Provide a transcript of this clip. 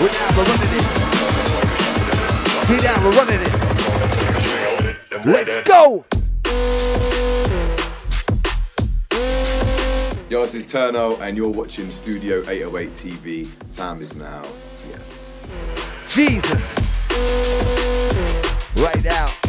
We're running it. Sit down, we're running it. Let's go. Yo, this is Turno, and you're watching Studio 808 TV. Time is now. Yes. Jesus. Right now.